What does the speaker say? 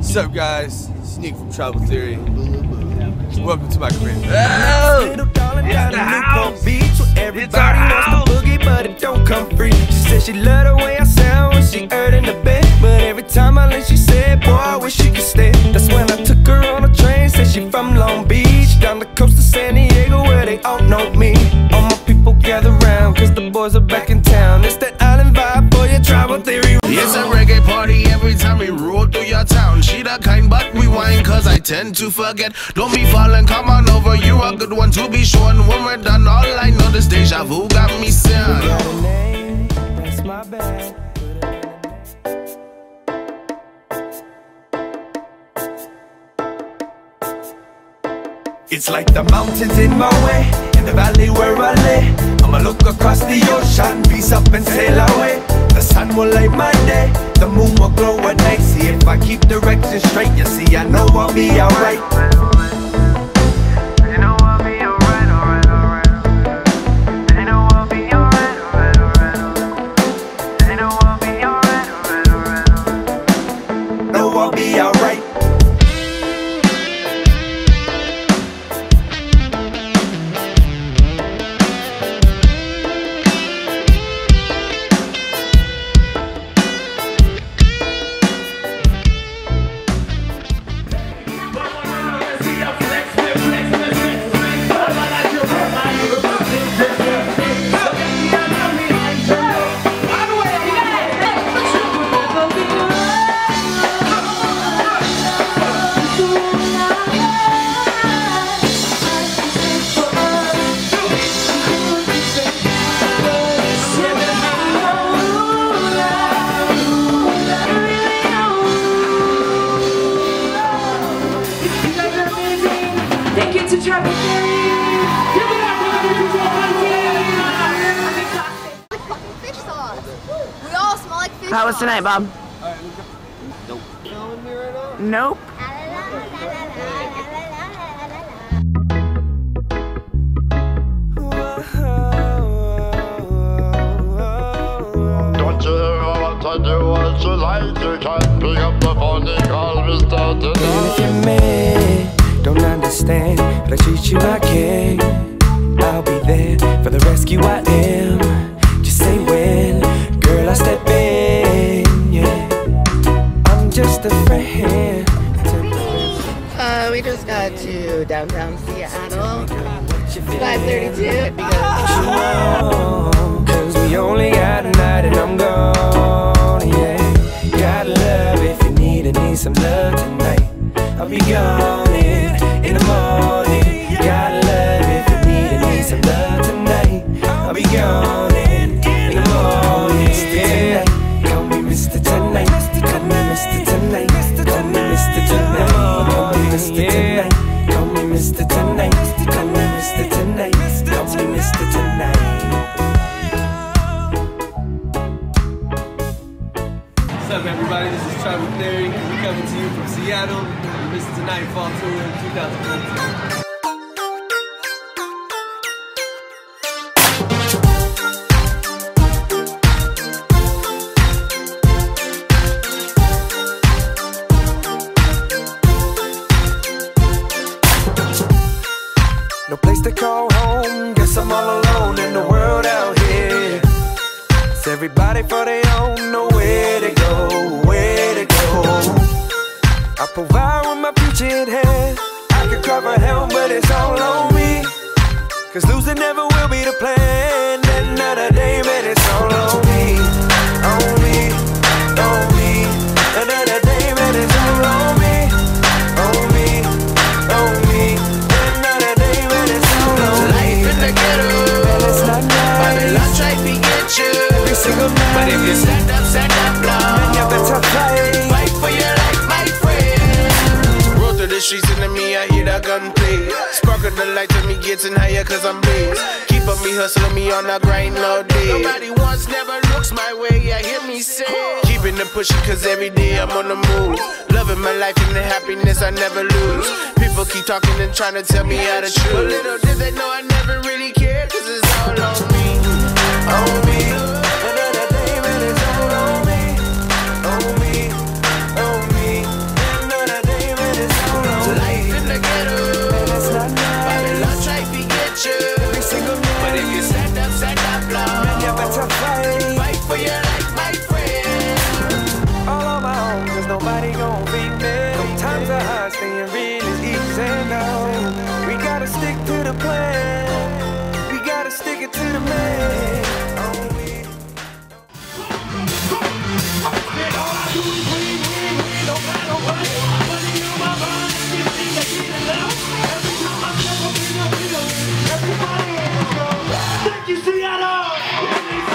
What's up, guys? Sneak from Travel Theory. Welcome to my crib. Little darling down in Newport Beach where everybody wants to boogie, but it don't come free. She said she loved the way I sound when she heard in the bed, but every time I leave she said, boy, I wish she could stay. That's when I took her on a train. Said she from Long Beach, down the coast to San Diego where they all know me. All my people gather round cause the boys are back in town. It's that island vibe for your Travel Theory. It's a reggae party every time we roll through your town. She the kind but we whine cause I tend to forget. Don't be falling, come on over, you a good one to be sure. And when we're done, all I know this deja vu got me sad. Got a name, that's my bad. It's like the mountains in my way, in the valley where I lay. I'ma look across the ocean, peace up and sail away. The sun will light my day, the moon will glow at night. See if I keep direction straight, you see I know I'll be alright. You know I'll be alright, alright, alright. You know I'll be alright, alright, alright. You know I'll be alright, alright, alright. Know I'll be alright. Thank you to Travel Theory. Fish sauce. We all smell like fish How was sauce. tonight, Bob? Nope. Nope. Don't you ever want to do what you like? You can pick up the phone and call Mr. 2Nite. Even if you're mad, don't understand, but I treat you like king. I'll be there for the rescue, I am. Just say when, girl, I step in, yeah. I'm just a friend. We just got to downtown Seattle. 5:32. Cause we only got a night and I'm gone, yeah. Got love if you need some love tonight. I'll be gone in the morning. Got love if you need some love tonight. I'll be gone in the morning. Yeah. Call me Mr. 2Nite. Call me Mr. 2Nite. Call me Mr. 2Nite. Call me Mr. 2Nite. Call me Mr. 2Nite. Call me Mr. 2Nite. Call me Mr. 2Nite. What's up, everybody? This is Travel Theory. We're coming to you from Seattle. Mr.2Nite Fall Tour 2014. No place to call home, guess I'm all alone in the world out here. It's everybody for their own, nowhere to go, where to go. I provide with my future in hand. I could cry for help, but it's all on me. Cause losing never will be the plan. Another day, man, it's all on me. On me, on me. Another day, man, it's all on me. On me, on me. Another day, man, it's all on me. Life in the ghetto, Man, it's not nice. Babylon try to get you. Every single night. But if you stand up, man, you now better fight. fight for your life, my friend. Roll through the streets and to me I hear that gunplay. Sparkle the light to me getting higher cause I'm blazed. Keep up me hustling me on the grind all day. Nobody wants, never looks my way, yeah, hear me say. Keeping the pushing cause every day I'm on the move. Loving my life and the happiness I never lose. People keep talking and trying to tell me how to choose. But little did they know I never really cared cause it's all on me. On me. Another day, man, it's all on me. On me, on me. Another Seattle!